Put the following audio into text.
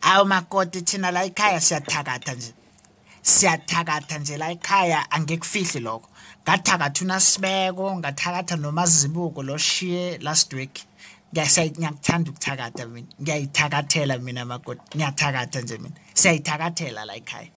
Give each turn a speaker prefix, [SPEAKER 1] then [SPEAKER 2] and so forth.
[SPEAKER 1] Awu makoti thina la ekhaya siyathakatha nje. Siyathakatha nje la ekhaya angekufihli lokho. Ngathakatha uNasibeko, ngathakatha noMazibuko lo shiye last week. Ngiyakuthanda ukuthakatha mina. Ngiyayithakathela mina makoti. Ngiyathakatha nje mina. Siyayithakathela la ekhaya.